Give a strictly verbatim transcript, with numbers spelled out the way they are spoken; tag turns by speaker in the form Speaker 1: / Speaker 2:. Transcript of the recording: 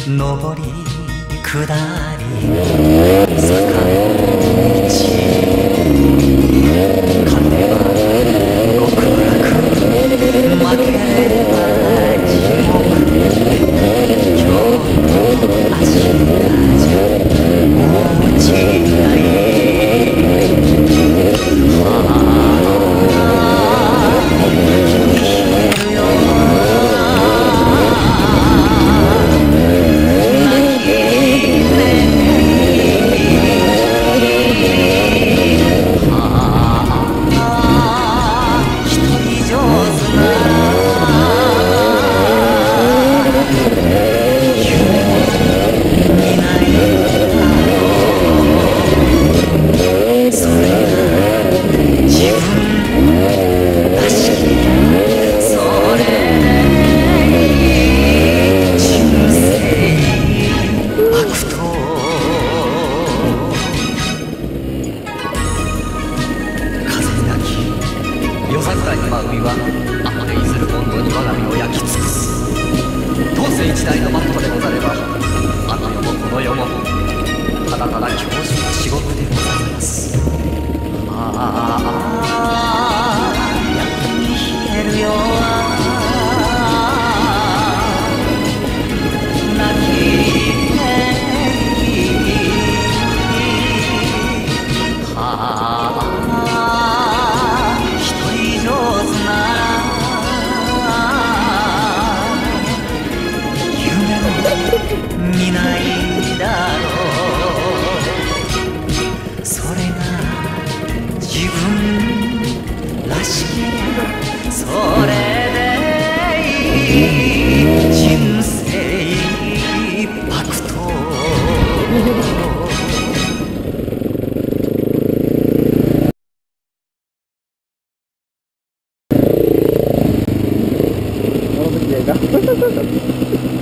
Speaker 1: 上り下り坂道勝てば極楽負ければ地獄今日明日じゃもう違いあ夜桜に舞う海は後でいずる温度に我が身を焼き尽くす当世一代のマットでござればあの世もこの世もただただ教授の仕事でございますああやけに冷えるよ泣きはあ見ないだろうそれが自分らしけりゃそれでいい人生爆闘
Speaker 2: Oh, berjaga.